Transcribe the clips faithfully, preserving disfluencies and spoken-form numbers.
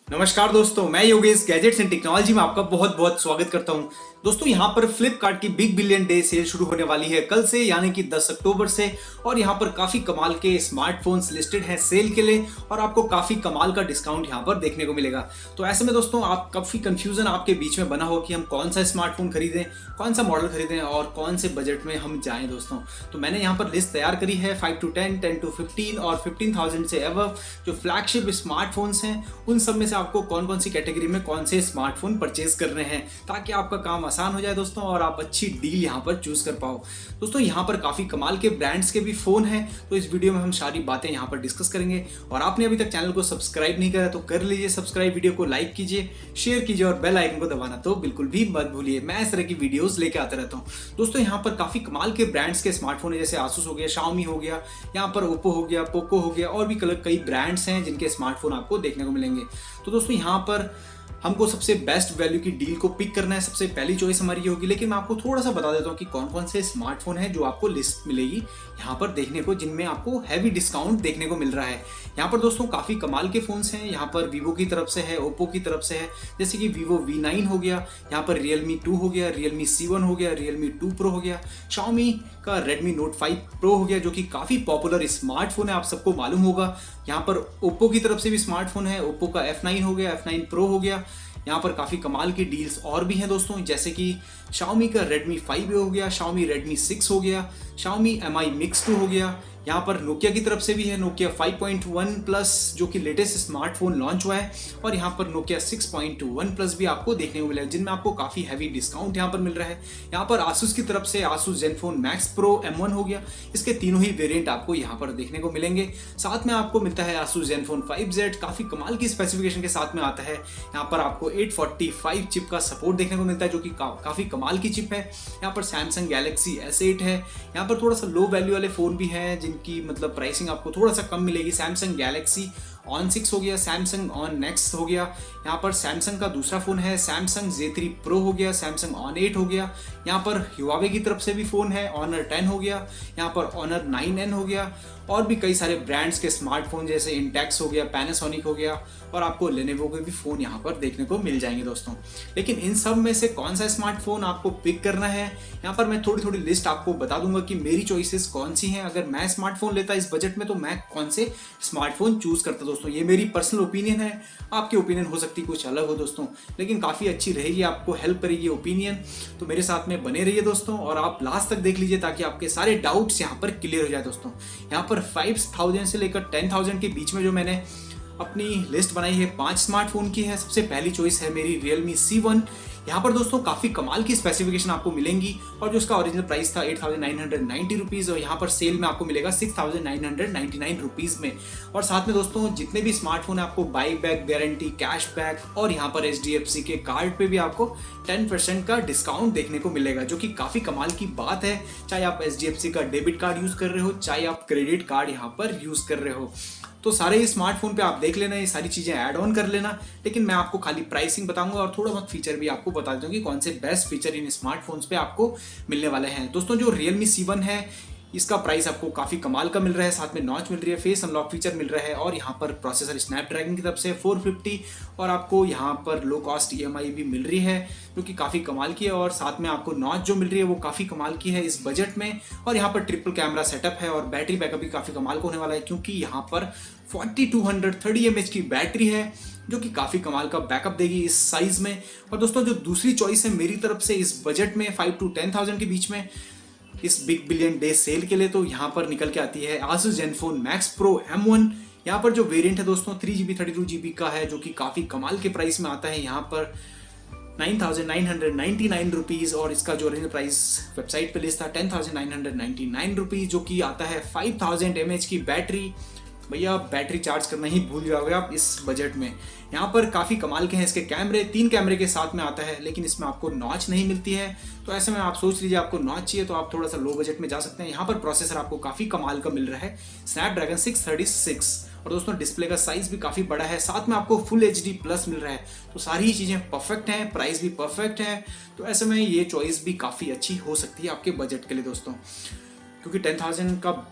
नमस्कार दोस्तों, मैं योगेश गैजेट्स एंड टेक्नोलॉजी में आपका बहुत बहुत स्वागत करता हूं। दोस्तों यहाँ पर फ्लिपकार्ट की बिग बिलियन डे सेल शुरू होने वाली है कल से, यानी कि दस अक्टूबर से। और यहाँ पर काफी कमाल के स्मार्टफोन्स लिस्टेड हैं सेल के लिए और आपको काफी कमाल का डिस्काउंट यहाँ पर देखने को मिलेगा। तो ऐसे में दोस्तों आप काफी कंफ्यूजन आपके बीच में बना हो कि हम कौन सा स्मार्टफोन खरीदें, कौन सा मॉडल खरीदें और कौन से बजट में हम जाएं। दोस्तों तो मैंने यहाँ पर लिस्ट तैयार करी है five to ten, ten to fifteen और फिफ्टीन थाउजेंड से अबव जो फ्लैगशिप स्मार्टफोन्स हैं, उन सब में से आपको कौन कौन सी कैटेगरी में कौन से स्मार्टफोन परचेज करने हैं, ताकि आपका काम आसान हो जाए दोस्तों और आप अच्छी डील यहां पर चूज कर पाओ। दोस्तों यहां पर काफी कमाल के ब्रांड्स के भी फोन हैं, तो इस वीडियो में हम सारी बातें यहां पर डिस्कस करेंगे। और आपने अभी तक चैनल को सब्सक्राइब नहीं करा तो कर लीजिए सब्सक्राइब, वीडियो को लाइक कीजिए, शेयर कीजिए और बेल आइकन को दबाना तो बिल्कुल भी मत भूलिए। मैं इस तरह की वीडियोस लेके आता रहता हूं। दोस्तों यहाँ पर काफी कमाल के ब्रांड्स के स्मार्टफोन है, जैसे आसूस हो गया, शाओमी हो गया, यहाँ पर ओप्पो हो गया, पोको हो गया और भी कई ब्रांड्स हैं जिनके स्मार्टफोन आपको देखने को मिलेंगे। तो दोस्तों यहाँ पर हमको सबसे बेस्ट वैल्यू की डील को पिक करना है, सबसे पहली चॉइस हमारी ये होगी। लेकिन मैं आपको थोड़ा सा बता देता हूँ कि कौन कौन से स्मार्टफोन है जो आपको लिस्ट मिलेगी यहाँ पर देखने को, जिनमें आपको हैवी डिस्काउंट देखने को मिल रहा है। यहाँ पर दोस्तों काफी कमाल के फोन्स हैं, यहाँ पर वीवो की तरफ से है, ओप्पो की तरफ से है, जैसे कि वीवो वी नाइन हो गया, यहाँ पर रियलमी टू हो गया, रियलमी सी वन हो गया, रियलमी टू प्रो हो गया, शाओमी का रेडमी नोट फाइव प्रो हो गया जो कि काफी पॉपुलर स्मार्टफोन है, आप सबको मालूम होगा। यहाँ पर ओप्पो की तरफ से भी स्मार्टफोन है, ओप्पो का एफ नाइन हो गया, एफ नाइन प्रो हो गया। यहाँ पर काफी कमाल की डील्स और भी हैं दोस्तों, जैसे कि शाओमी का रेडमी फाइव हो गया, शाओमी रेडमी सिक्स हो गया, Xiaomi M I Mix two हो गया। यहाँ पर नोकिया की तरफ से भी है, Nokia five point one plus जो कि लेटेस्ट स्मार्टफोन लॉन्च हुआ है, और यहाँ पर Nokia six point one plus भी आपको देखने को मिलेगा, जिनमें आपको काफी हैवी डिस्काउंट यहाँ पर मिल रहा है। यहाँ पर आसूस की तरफ से Asus Zenfone Max Pro M one हो गया, इसके तीनों ही वेरिएंट आपको यहाँ पर देखने को मिलेंगे। साथ में आपको मिलता है आसूस जेनफोन फाइव जेड, काफी कमाल की स्पेसिफिकेशन के साथ में आता है। यहाँ पर आपको एट फोर्टी फाइव चिप का सपोर्ट देखने को मिलता है जो कि का, काफी कमाल की चिप है। यहाँ पर सैमसंग गैलेक्सी एस एट है। यहाँ पर थोड़ा सा लो वैल्यू वाले फोन भी हैं जिनकी मतलब प्राइसिंग आपको थोड़ा सा कम मिलेगी। सैमसंग गैलेक्सी ऑन सिक्स हो गया, सैमसंग ऑन नेक्स्ट हो गया। यहाँ पर सैमसंग का दूसरा फोन है सैमसंग जे थ्री प्रो हो गया, सैमसंग ऑन एट हो गया। यहाँ पर ह्यूआवे की तरफ से भी फोन है, ऑनर टेन हो गया, यहाँ पर ऑनर नाइन एन हो गया, और भी कई सारे ब्रांड्स के स्मार्टफोन जैसे इंटेक्स हो गया, पैनासोनिक हो गया, और आपको लेनोवो के भी फोन यहाँ पर देखने को मिल जाएंगे दोस्तों। लेकिन इन सब में से कौन सा स्मार्टफोन आपको पिक करना है, यहाँ पर मैं थोड़ी थोड़ी लिस्ट आपको बता दूंगा कि मेरी चॉइसेस कौन सी हैं। अगर मैं स्मार्टफोन लेता इस बजट में तो मैं कौन से स्मार्टफोन चूज करता दोस्तों। ये मेरी पर्सनल ओपिनियन है, आपकी ओपिनियन हो सकती है कुछ अलग हो दोस्तों, लेकिन काफी अच्छी रहेगी, आपको हेल्प करेगी ओपिनियन। तो मेरे साथ में बने रहिए दोस्तों और आप लास्ट तक देख लीजिए ताकि आपके सारे डाउट्स यहाँ पर क्लियर हो जाए दोस्तों। यहाँ पर फाइव थाउजेंड से लेकर टेन थाउजेंड के बीच में जो मैंने अपनी लिस्ट बनाई है पांच स्मार्टफोन की है। सबसे पहली चॉइस है मेरी रियलमी सी वन। यहाँ पर दोस्तों काफी कमाल की स्पेसिफिकेशन आपको मिलेंगी, और जो उसका ओरिजिनल प्राइस था eight thousand nine hundred ninety rupees, और यहाँ पर सेल में आपको मिलेगा six thousand nine hundred ninety nine rupees में। और साथ में दोस्तों जितने भी स्मार्टफोन है आपको buy back guarantee, cash back, और यहाँ पर एच डी एफ सी के कार्ड पे भी आपको टेन परसेंट का डिस्काउंट देखने को मिलेगा, जो कि काफी कमाल की बात है। चाहे आप एच डी एफ सी का डेबिट कार्ड यूज कर रहे हो, चाहे आप क्रेडिट कार्ड यहाँ पर यूज कर रहे हो, तो सारे स्मार्टफोन पे आप देख लेना, ये सारी चीजें ऐड ऑन कर लेना। लेकिन मैं आपको खाली प्राइसिंग बताऊंगा और थोड़ा बहुत फीचर भी आपको बता दूंगी कौन से बेस्ट फीचर इन स्मार्टफोन्स पे आपको मिलने वाले हैं। दोस्तों जो रियलमी सी वन है इसका प्राइस आपको काफी कमाल का मिल रहा है, साथ में नॉच मिल रही है, फेस अनलॉक फीचर मिल रहा है, और यहाँ पर प्रोसेसर स्नैपड्रैगन की तरफ से फोर फिफ्टी, और आपको यहाँ पर low cost E M I भी मिल रही है जो कि काफी कमाल की है। और साथ में आपको नॉच जो मिल रही है वो काफी कमाल की है इस बजट में। और यहाँ पर ट्रिपल कैमरा सेटअप है, और बैटरी बैकअप भी काफी कमाल का होने वाला है, क्योंकि यहाँ पर forty two hundred thirty M H की बैटरी है जो कि काफी कमाल का बैकअप देगी इस साइज में। और दोस्तों जो दूसरी चॉइस है मेरी तरफ से इस बजट में फाइव टू टेन थाउजेंड के बीच में इस बिग बिलियन डे सेल के लिए, तो यहाँ पर निकल के आती है Asus Zenfone Max Pro M one. यहाँ पर जो वेरिएंट है दोस्तों three G B thirty two G B का है, जो कि काफी कमाल के प्राइस में आता है यहाँ पर nine thousand nine hundred ninety nine rupees, और इसका जो ओरिजिनल प्राइस वेबसाइट पे लिस्ट था ten thousand nine hundred ninety nine rupees, जो कि आता है फाइव थाउजेंड एम एच की बैटरी। भैया बैटरी चार्ज करना ही भूल जाओगे आप इस बजट में। यहाँ पर काफ़ी कमाल के हैं इसके कैमरे, तीन कैमरे के साथ में आता है, लेकिन इसमें आपको नॉच नहीं मिलती है। तो ऐसे में आप सोच लीजिए आपको नॉच चाहिए तो आप थोड़ा सा लो बजट में जा सकते हैं। यहाँ पर प्रोसेसर आपको काफ़ी कमाल का मिल रहा है स्नैपड्रैगन सिक्स थर्टी सिक्स, और दोस्तों डिस्प्ले का साइज भी काफ़ी बड़ा है, साथ में आपको फुल एच डी प्लस मिल रहा है। तो सारी ही चीज़ें परफेक्ट हैं, प्राइस भी परफेक्ट है। तो ऐसे में ये चॉइस भी काफ़ी अच्छी हो सकती है आपके बजट के लिए दोस्तों, क्योंकि टेन थाउजेंड का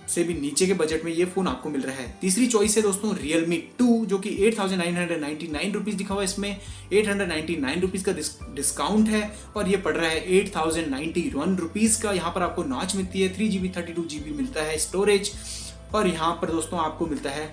से भी नीचे के बजट में ये फोन आपको मिल रहा है। तीसरी चॉइस है दोस्तों Realme टू, जो कि eight thousand nine hundred ninety nine rupees लिखा हुआ है, इसमें eight hundred ninety nine rupees का डिस्काउंट है और ये पड़ रहा है eight thousand ninety one rupees का। यहाँ पर आपको नॉच मिलती है, three GB thirty two GB मिलता है स्टोरेज, और यहाँ पर दोस्तों आपको मिलता है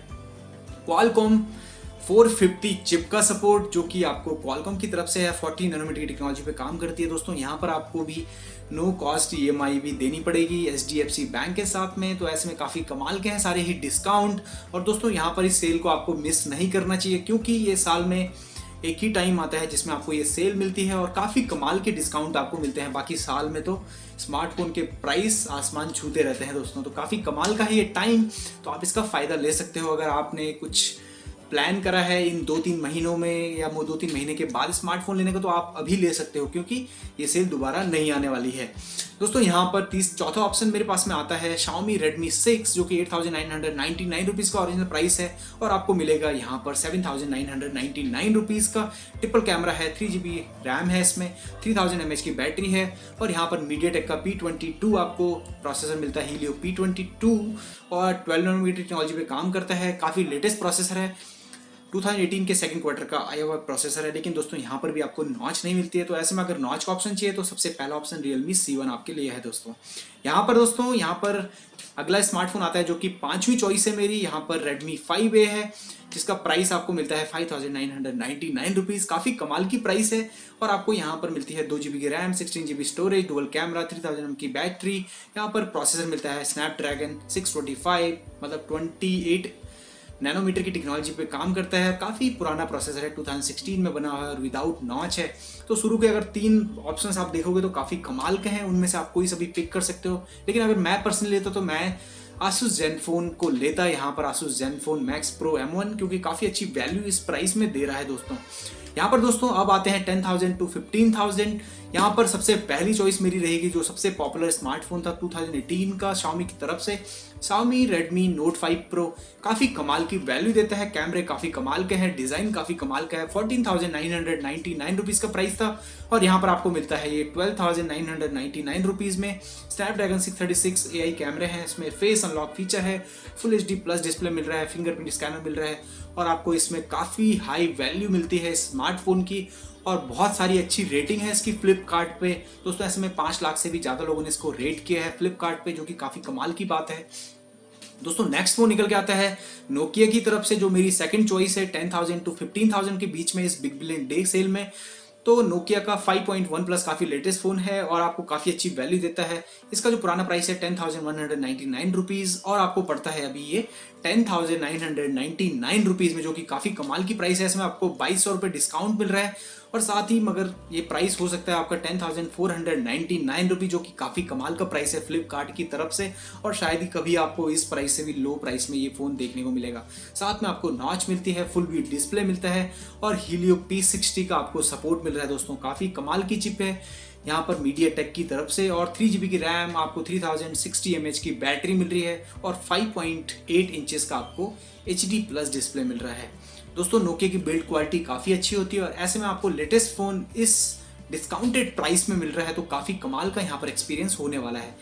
Qualcomm फोर फिफ्टी चिप का सपोर्ट, जो कि आपको Qualcomm की तरफ से है, फोर्टीन नैनोमीटर की टेक्नोलॉजी पे काम करती है दोस्तों। यहाँ पर आपको भी no cost E M I भी देनी पड़ेगी H D F C bank के साथ में, तो ऐसे में काफ़ी कमाल के हैं सारे ही डिस्काउंट। और दोस्तों यहाँ पर इस सेल को आपको मिस नहीं करना चाहिए, क्योंकि ये साल में एक ही टाइम आता है जिसमें आपको ये सेल मिलती है और काफ़ी कमाल के डिस्काउंट आपको मिलते हैं। बाकी साल में तो स्मार्टफोन के प्राइस आसमान छूते रहते हैं दोस्तों, तो काफ़ी कमाल का है ये टाइम, तो आप इसका फ़ायदा ले सकते हो। अगर आपने कुछ प्लान करा है इन दो तीन महीनों में या वो दो तीन महीने के बाद स्मार्टफोन लेने का, तो आप अभी ले सकते हो, क्योंकि ये सेल दोबारा नहीं आने वाली है दोस्तों। यहाँ पर तीस चौथा ऑप्शन मेरे पास में आता है Xiaomi Redmi सिक्स, जो कि eight thousand nine hundred ninety nine rupees का ओरिजिनल प्राइस है और आपको मिलेगा यहाँ पर seven thousand nine hundred ninety nine rupees का। ट्रिपल कैमरा है, थ्री जी बी रैम है, इसमें थ्री थाउजेंड एम एच की बैटरी है और यहाँ पर MediaTek का पी ट्वेंटी टू आपको प्रोसेसर मिलता है, Helio पी ट्वेंटी टू, और ट्वेल्व नैनोमीटर टेक्नोलॉजी पे काम करता है। काफ़ी लेटेस्ट प्रोसेसर है, टू थाउजेंड एटीन के सेकंड क्वार्टर का आया हुआ प्रोसेसर है, लेकिन दोस्तों यहाँ पर भी आपको नॉच नहीं मिलती है। तो ऐसे में अगर नॉच का ऑप्शन चाहिए तो सबसे पहला ऑप्शन Realme सी वन आपके लिए है दोस्तों। यहाँ पर दोस्तों यहाँ पर अगला स्मार्टफोन आता है, जो कि पांचवी चॉइस है मेरी, यहाँ पर Redmi फाइव ए है, जिसका प्राइस आपको मिलता है five thousand nine hundred ninety nine rupees. काफ़ी कमाल की प्राइस है और आपको यहाँ पर मिलती है दो जी बी की RAM, sixteen G B storage, dual camera, three thousand M की बैटरी। यहाँ पर प्रोसेसर मिलता है स्नैपड्रैगन सिक्स ट्वेंटी फाइव, मतलब ट्वेंटी एट नैनोमीटर की टेक्नोलॉजी पे काम करता है। काफ़ी पुराना प्रोसेसर है, टू थाउजेंड सिक्सटीन में बना हुआ है और विदाउट नॉच है। तो शुरू के अगर तीन ऑप्शंस आप देखोगे तो काफ़ी कमाल के हैं, उनमें से आप कोई सा भी पिक कर सकते हो। लेकिन अगर मैं पर्सनली लेता तो मैं Asus Zenfone को लेता है, यहाँ पर Asus Zenfone Max Pro M one, क्योंकि काफ़ी अच्छी वैल्यू इस प्राइस में दे रहा है दोस्तों। यहाँ पर दोस्तों अब आते हैं ten thousand to fifteen thousand. यहाँ पर सबसे पहली चॉइस मेरी रहेगी, जो सबसे पॉपुलर स्मार्टफोन था टू थाउजेंड एटीन का Xiaomi की तरफ से, Xiaomi Redmi Note five Pro। काफ़ी कमाल की वैल्यू देता है, कैमरे काफ़ी कमाल के हैं, डिज़ाइन काफ़ी कमाल का है। Fourteen thousand nine hundred ninety nine rupees का प्राइस था और यहाँ पर आपको मिलता है ये twelve thousand nine hundred ninety nine rupees में। Snapdragon six thirty six A I कैमरे हैं, इसमें फेस अनलॉक फीचर है, full H D plus display मिल रहा है, फिंगरप्रिंट स्कैनर मिल रहा है और आपको इसमें काफ़ी हाई वैल्यू मिलती है स्मार्टफोन की और बहुत सारी अच्छी रेटिंग है इसकी फ्लिपकार्ट पे दोस्तों। ऐसे में पाँच लाख से भी ज़्यादा लोगों ने इसको रेट किया है फ्लिपकार्ट पे, जो कि काफ़ी कमाल की बात है दोस्तों। नेक्स्ट फोन निकल के आता है नोकिया की तरफ से, जो मेरी सेकंड चॉइस है ten thousand to fifteen thousand के बीच में इस बिग बिलियन डे सेल में। तो नोकिया का फाइव पॉइंट वन प्लस काफ़ी लेटेस्ट फ़ोन है और आपको काफ़ी अच्छी वैल्यू देता है। इसका जो पुराना प्राइस है ten thousand one hundred ninety nine rupees और आपको पड़ता है अभी ये ten thousand nine hundred ninety nine rupees में, जो कि काफ़ी कमाल की प्राइस है। इसमें आपको बाईस सौ रुपये डिस्काउंट मिल रहा है और साथ ही मगर ये प्राइस हो सकता है आपका ten thousand four hundred ninety nine rupees, जो कि काफ़ी कमाल का प्राइस है फ्लिपकार्ट की तरफ से और शायद ही कभी आपको इस प्राइस से भी लो प्राइस में ये फ़ोन देखने को मिलेगा। साथ में आपको नॉच मिलती है, फुल व्यू डिस्प्ले मिलता है और Helio पी सिक्सटी का आपको सपोर्ट मिल रहा है दोस्तों। काफ़ी कमाल की चिप है यहाँ पर MediaTek की तरफ से और थ्री जी बी की रैम, आपको three thousand sixty M H की बैटरी मिल रही है और फाइव पॉइंट एट इंचेस का आपको एच डी प्लस डिस्प्ले मिल रहा है दोस्तों। नोकिया की बिल्ड क्वालिटी काफ़ी अच्छी होती है और ऐसे में आपको लेटेस्ट फ़ोन इस डिस्काउंटेड प्राइस में मिल रहा है, तो काफ़ी कमाल का यहाँ पर एक्सपीरियंस होने वाला है।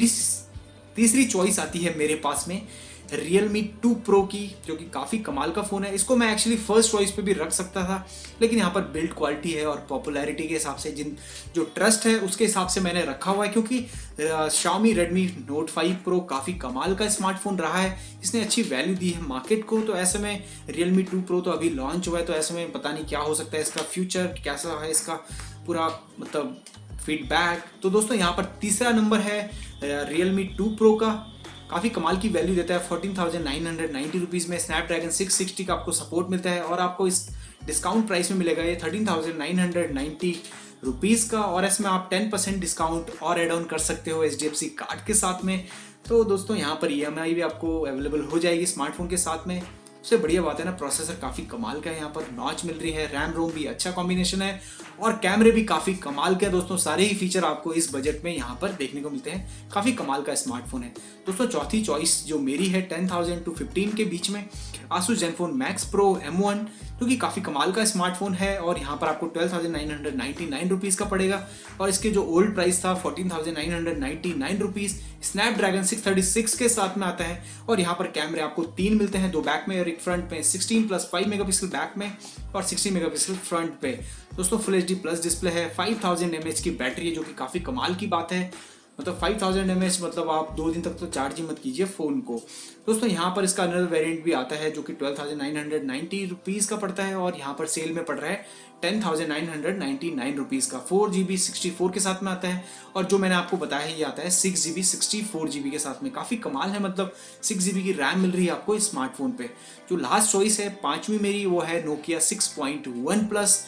तीसरी चॉइस आती है मेरे पास में Realme टू Pro की, जो कि काफ़ी कमाल का फ़ोन है। इसको मैं एक्चुअली फर्स्ट चॉइस पे भी रख सकता था, लेकिन यहाँ पर बिल्ड क्वालिटी है और पॉपुलैरिटी के हिसाब से, जिन जो ट्रस्ट है उसके हिसाब से मैंने रखा हुआ है, क्योंकि Xiaomi Redmi Note five Pro काफ़ी कमाल का स्मार्टफोन रहा है, इसने अच्छी वैल्यू दी है मार्केट को। तो ऐसे में Realme टू Pro तो अभी लॉन्च हुआ है, तो ऐसे में पता नहीं क्या हो सकता है, इसका फ्यूचर कैसा है, इसका पूरा मतलब फीडबैक। तो दोस्तों यहाँ पर तीसरा नंबर है Realme टू Pro का, काफ़ी कमाल की वैल्यू देता है fourteen thousand nine hundred ninety rupees में। स्नैपड्रैगन सिक्स सिक्सटी का आपको सपोर्ट मिलता है और आपको इस डिस्काउंट प्राइस में मिलेगा ये thirteen thousand nine hundred ninety rupees का और इसमें आप टेन परसेंट डिस्काउंट और एड ऑन कर सकते हो H D F C card के साथ में। तो दोस्तों यहाँ पर ई एम आई भी आपको अवेलेबल हो जाएगी स्मार्टफोन के साथ में। सबसे बढ़िया बात है ना, प्रोसेसर काफ़ी कमाल का है, यहाँ पर नॉच मिल रही है, रैम रोम भी अच्छा कॉम्बिनेशन है और कैमरे भी काफ़ी कमाल के हैं दोस्तों। सारे ही फीचर आपको इस बजट में यहाँ पर देखने को मिलते हैं, काफ़ी कमाल का स्मार्टफोन है दोस्तों। चौथी चॉइस जो मेरी है टेन थाउजेंड टू फिफ्टीन के बीच में Asus Zenfone Max Pro M one, जो कि काफ़ी कमाल का स्मार्टफोन है और यहाँ पर आपको twelve thousand nine hundred ninety nine rupees का पड़ेगा और इसके जो ओल्ड प्राइस था fourteen thousand nine hundred ninety nine rupees. Snapdragon six thirty six के साथ में आता है और यहाँ पर कैमरे आपको तीन मिलते हैं, दो बैक में और एक फ्रंट में। Sixteen plus five megapixel back में और सिक्सटीन मेगापिक्सल फ्रंट पे। दोस्तों full H D plus display है, फाइव थाउजेंड एम एच की बैटरी है जो कि काफ़ी कमाल की बात है। मतलब फाइव थाउजेंड एम एच मतलब आप दो दिन तक तो चार्ज ही मत कीजिए फ़ोन को। दोस्तों यहाँ पर इसका अनदर वेरिएंट भी आता है जो कि twelve thousand nine hundred ninety rupees का पड़ता है और यहाँ पर सेल में पड़ रहा है ten thousand nine hundred ninety nine rupees का। Four G B sixty four के साथ में आता है और जो मैंने आपको बताया है ये आता है six G B sixty four G B के साथ में। काफ़ी कमाल है, मतलब सिक्स जी बी की रैम मिल रही है आपको इस स्मार्टफोन पे। जो लास्ट चॉइस है पाँचवीं मेरी वो है Nokia six point one plus.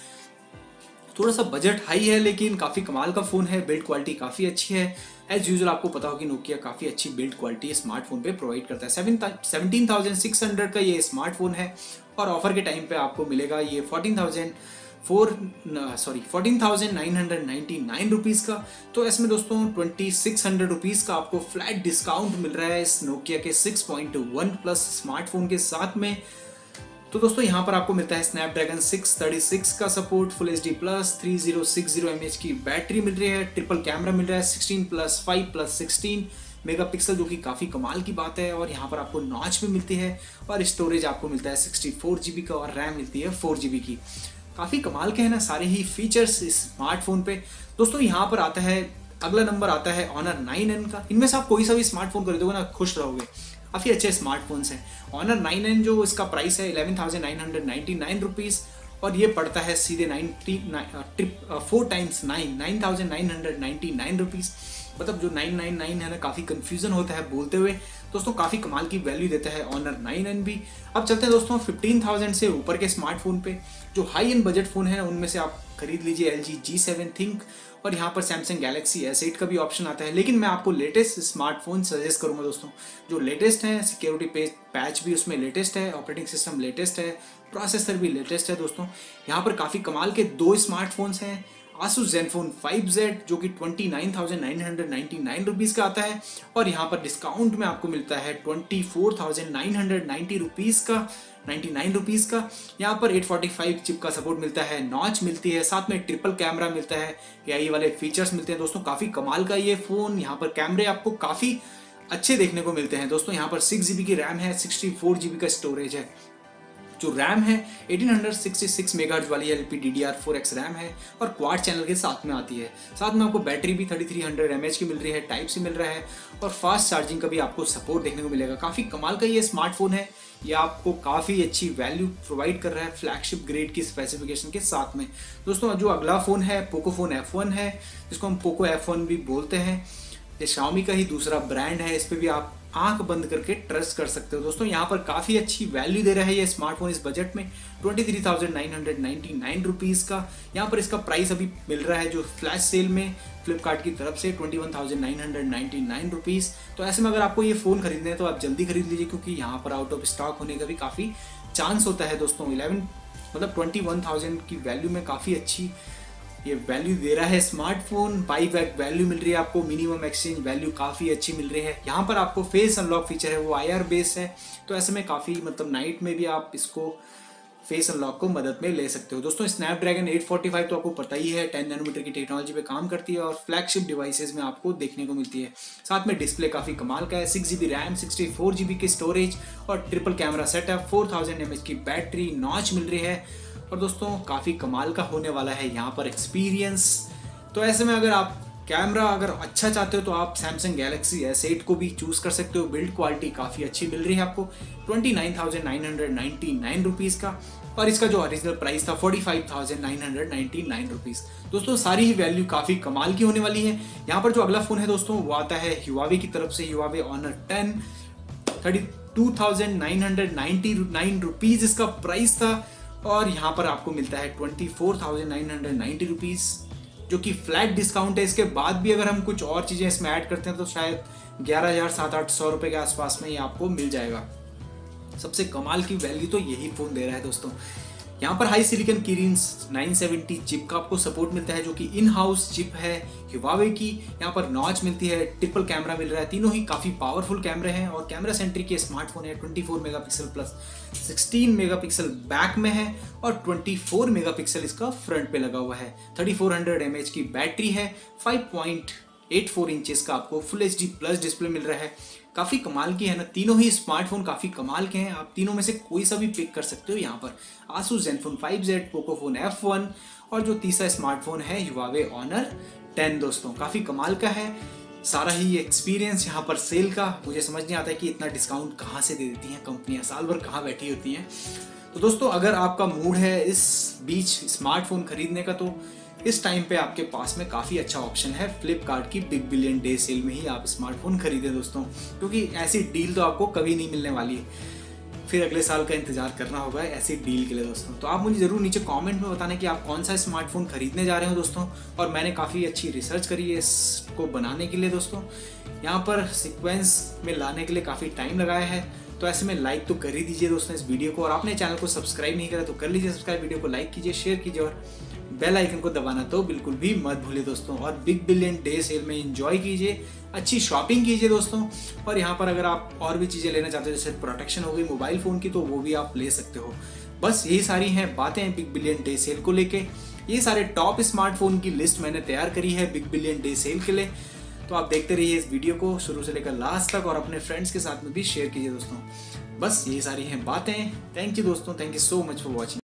थोड़ा सा बजट हाई है लेकिन काफ़ी कमाल का फ़ोन है, बिल्ड क्वालिटी काफ़ी अच्छी है। एज यूजुअल आपको पता हो कि नोकिया काफ़ी अच्छी बिल्ड क्वालिटी स्मार्टफोन पे प्रोवाइड करता है। Seven seventeen thousand six hundred का ये स्मार्टफोन है और ऑफर के टाइम पे आपको मिलेगा ये fourteen thousand four sorry fourteen thousand nine hundred ninety nine rupees का। तो इसमें दोस्तों ट्वेंटी सिक्स हंड्रेड रुपीज़ का आपको फ्लैट डिस्काउंट मिल रहा है इस नोकिया के six point one plus smartphone के साथ में। तो दोस्तों यहाँ पर आपको मिलता है स्नैपड्रैगन सिक्स थर्टी सिक्स का support, full H D plus, thirty sixty M H की बैटरी मिल रही है, ट्रिपल कैमरा मिल रहा है, sixteen plus five plus sixteen megapixel जो कि काफ़ी कमाल की बात है और यहाँ पर आपको नॉच भी मिलती है और स्टोरेज आपको मिलता है सिक्सटी फोर जी बी का और रैम मिलती है फोर जी बी की। काफ़ी कमाल के हैं ना सारे ही फीचर्स इस स्मार्टफोन पे। दोस्तों यहाँ पर आता है अगला नंबर आता है ऑनर नाइन एन का। इनमें से आप कोई सा भी स्मार्टफोन खरीदोगे ना खुश रहोगे, काफ़ी अच्छे स्मार्टफोन्स हैं। ऑनर नाइन एन जो इसका प्राइस है eleven thousand nine hundred ninety nine rupees और ये पड़ता है सीधे ninety trip four times nine nine thousand nine hundred ninety nine rupees. मतलब जो नाइन नाइन नाइन है ना काफ़ी कन्फ्यूजन होता है बोलते हुए। दोस्तों काफ़ी कमाल की वैल्यू देता है ऑनर नाइन एन भी। अब चलते हैं दोस्तों फिफ्टीन थाउजेंड से ऊपर के स्मार्टफोन पे। जो हाई एंड बजट फ़ोन है उनमें से आप खरीद लीजिए L G G seven ThinQ और यहाँ पर सैमसंग गैलेक्सी एस एट का भी ऑप्शन आता है। लेकिन मैं आपको लेटेस्ट स्मार्टफोन सजेस्ट करूँगा दोस्तों, जो लेटेस्ट है, सिक्योरिटी पेज पैच भी उसमें लेटेस्ट है, ऑपरेटिंग सिस्टम लेटेस्ट है, प्रोसेसर भी लेटेस्ट है। दोस्तों यहाँ पर काफ़ी कमाल के दो स्मार्टफोन्स हैं। आसूस ज़ेनफोन फाइव ज़ेड जो कि twenty nine thousand nine hundred ninety nine rupees का आता है और यहाँ पर डिस्काउंट में आपको मिलता है twenty four thousand nine hundred ninety rupees का नाइन्टी नाइन रुपीज़ का। यहाँ पर एट फोर्टी फाइव चिप का सपोर्ट मिलता है, नॉच मिलती है, साथ में ट्रिपल कैमरा मिलता है, एआई वाले फीचर्स मिलते हैं। दोस्तों काफ़ी कमाल का ये फ़ोन। यहाँ पर कैमरे आपको काफ़ी अच्छे देखने को मिलते हैं। दोस्तों यहाँ पर सिक्स जी बी की रैम है, सिक्सटी फोर जी बी का स्टोरेज है। जो रैम है एटीन सिक्सटी सिक्स मेगाहर्ट्ज वाली L P D D R four X RAM है और क्वाड चैनल के साथ में आती है। साथ में आपको बैटरी भी thirty three hundred M H की मिल रही है, टाइप सी मिल रहा है और फास्ट चार्जिंग का भी आपको सपोर्ट देखने को मिलेगा। काफ़ी कमाल का ये स्मार्टफोन है। ये आपको काफ़ी अच्छी वैल्यू प्रोवाइड कर रहा है फ्लैगशिप ग्रेड की स्पेसिफिकेशन के साथ में। दोस्तों जो अगला फ़ोन है पोको फोन एफ वन है, जिसको हम पोको एफ वन भी बोलते हैं। ये शाओमी का ही दूसरा ब्रांड है, इस पर भी आप आंख बंद करके ट्रस्ट कर सकते हो। दोस्तों यहाँ पर काफ़ी अच्छी वैल्यू दे रहा है ये स्मार्टफोन इस बजट में twenty three thousand nine hundred ninety nine rupees का। यहाँ पर इसका प्राइस अभी मिल रहा है जो फ्लैश सेल में फ्लिपकार्ट की तरफ से twenty one thousand nine hundred ninety nine rupees. तो ऐसे में अगर आपको ये फ़ोन खरीदना है तो आप जल्दी खरीद लीजिए क्योंकि यहाँ पर आउट ऑफ स्टॉक होने का भी काफ़ी चांस होता है। दोस्तों इलेवन मतलब ट्वेंटी वन थाउजेंड की वैल्यू में काफ़ी अच्छी ये वैल्यू दे रहा है स्मार्टफोन। बाई बैक वैल्यू मिल रही है आपको, मिनिमम एक्सचेंज वैल्यू काफ़ी अच्छी मिल रही है। यहाँ पर आपको फेस अनलॉक फीचर है वो आई आर बेस्ड है, तो ऐसे में काफ़ी मतलब नाइट में भी आप इसको फेस अनलॉक को मदद में ले सकते हो। दोस्तों स्नैपड्रैगन एट फोर्टी फाइव तो आपको पता ही है टेन नैनोमीटर की टेक्नोलॉजी पे काम करती है और फ्लैगशिप डिवाइसेस में आपको देखने को मिलती है। साथ में डिस्प्ले काफ़ी कमाल का है, six G B RAM, sixty four G B की स्टोरेज और triple camera setup, four thousand M H की बैटरी, नॉच मिल रही है और दोस्तों काफ़ी कमाल का होने वाला है यहाँ पर एक्सपीरियंस। तो ऐसे में अगर आप कैमरा अगर अच्छा चाहते हो तो आप सैमसंग गैलेक्सी एस एट को भी चूज़ कर सकते हो। बिल्ड क्वालिटी काफ़ी अच्छी मिल रही है आपको twenty nine thousand nine hundred ninety nine rupees का और इसका जो ओरिजिनल प्राइस था forty five thousand nine hundred ninety nine rupees. दोस्तों सारी ही वैल्यू काफ़ी कमाल की होने वाली है। यहाँ पर जो अगला फ़ोन है दोस्तों वो आता है ह्यूआवे की तरफ से, Huawei Honor ten thirty two thousand nine hundred ninety nine rupees इसका प्राइस था और यहाँ पर आपको मिलता है twenty four thousand nine hundred ninety rupees जो कि फ्लैट डिस्काउंट है। इसके बाद भी अगर हम कुछ और चीज़ें इसमें ऐड करते हैं तो शायद ग्यारह हज़ार सात आठ सौ रुपये के आसपास में ये आपको मिल जाएगा। सबसे कमाल की वैल्यू तो यही फ़ोन दे रहा है दोस्तों। यहाँ पर HiSilicon Kirin nine seventy chip का आपको सपोर्ट मिलता है, जो कि इन हाउस चिप है Huawei की। यहाँ पर नॉच मिलती है, ट्रिपल कैमरा मिल रहा है, तीनों ही काफी पावरफुल कैमरे हैं और कैमरा सेंट्रिक ये स्मार्टफोन है। Twenty four megapixel plus sixteen megapixel back में है और ट्वेंटी फोर मेगापिक्सल इसका फ्रंट पे लगा हुआ है। थर्टी फोर हंड्रेड एमएच की बैटरी है, five point eight four inches का आपको full H D plus display मिल रहा है। काफी कमाल की है ना, तीनों ही स्मार्टफोन काफी कमाल के हैं। आप तीनों में से कोई सा भी पिक कर सकते हो। यहाँ पर Asus Zenfone five Z, Pocophone F one और जो तीसरा स्मार्टफोन है Huawei Honor टेन। दोस्तों काफी कमाल का है सारा ही एक्सपीरियंस यहाँ पर सेल का। मुझे समझ नहीं आता कि इतना डिस्काउंट कहाँ से दे देती हैं कंपनियां, साल भर कहाँ बैठी होती हैं। तो दोस्तों अगर आपका मूड है इस बीच स्मार्टफोन खरीदने का, तो इस टाइम पे आपके पास में काफ़ी अच्छा ऑप्शन है। फ्लिपकार्ट की बिग बिलियन डे सेल में ही आप स्मार्टफोन खरीदें दोस्तों, क्योंकि ऐसी डील तो आपको कभी नहीं मिलने वाली है। फिर अगले साल का इंतजार करना होगा ऐसी डील के लिए दोस्तों। तो आप मुझे ज़रूर नीचे कमेंट में बताना कि आप कौन सा स्मार्टफोन खरीदने जा रहे हो दोस्तों। और मैंने काफ़ी अच्छी रिसर्च करी है इसको बनाने के लिए दोस्तों। यहाँ पर सीक्वेंस में लाने के लिए काफ़ी टाइम लगाया है, तो ऐसे में लाइक तो कर ही दीजिए दोस्तों इस वीडियो को। और आपने चैनल को सब्सक्राइब नहीं करा तो कर लीजिए सब्सक्राइब, वीडियो को लाइक कीजिए, शेयर कीजिए और बेल आइकन को दबाना तो बिल्कुल भी मत भूलिए दोस्तों। और बिग बिलियन डे सेल में एंजॉय कीजिए, अच्छी शॉपिंग कीजिए दोस्तों। और यहाँ पर अगर आप और भी चीज़ें लेना चाहते हो, जैसे प्रोटेक्शन हो गई मोबाइल फ़ोन की, तो वो भी आप ले सकते हो। बस यही सारी हैं बातें बिग बिलियन डे सेल को लेके। ये सारे टॉप स्मार्टफोन की लिस्ट मैंने तैयार करी है बिग बिलियन डे सेल के लिए। तो आप देखते रहिए इस वीडियो को शुरू से लेकर लास्ट तक और अपने फ्रेंड्स के साथ में भी शेयर कीजिए दोस्तों। बस यही सारी हैं बातें। थैंक यू दोस्तों, thank you so much for watching.